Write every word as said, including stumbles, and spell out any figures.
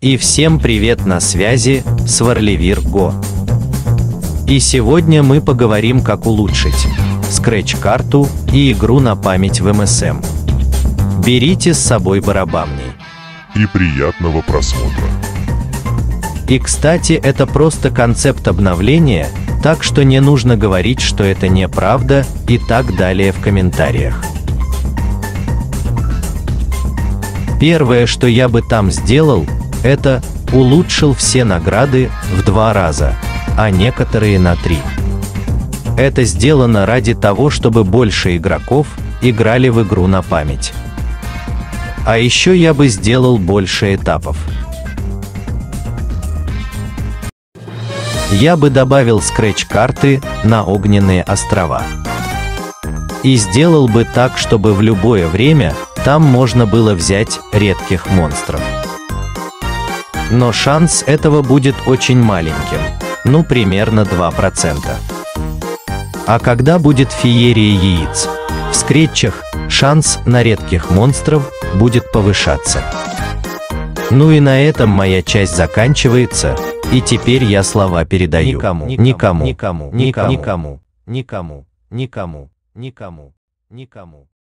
И всем привет, на связи Сварливир Го. И сегодня мы поговорим, как улучшить скретч-карту и игру на память в эм эс эм. Берите с собой барабанный. И приятного просмотра. И кстати, это просто концепт обновления, так что не нужно говорить, что это неправда и так далее в комментариях. Первое, что я бы там сделал, это улучшил все награды в два раза, а некоторые на три. Это сделано ради того, чтобы больше игроков играли в игру на память. А еще я бы сделал больше этапов. Я бы добавил скретч-карты на огненные острова. И сделал бы так, чтобы в любое время там можно было взять редких монстров. Но шанс этого будет очень маленьким, ну примерно два процента. А когда будет феерия яиц, в скретчах шанс на редких монстров будет повышаться. Ну и на этом моя часть заканчивается, и теперь я слова передаю никому, никому, никому, никому, никому, никому, никому, никому, никому.